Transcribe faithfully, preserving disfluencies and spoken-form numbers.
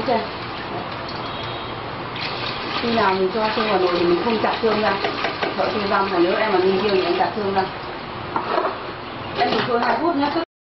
chưa? Khi nào mình cho xương vào nồi thì mình không chặt xương ra, sợ xương răm, mà nếu em mà ninh riêng thì em chặt xương ra. Em chỉ sôi hai phút nhé, tức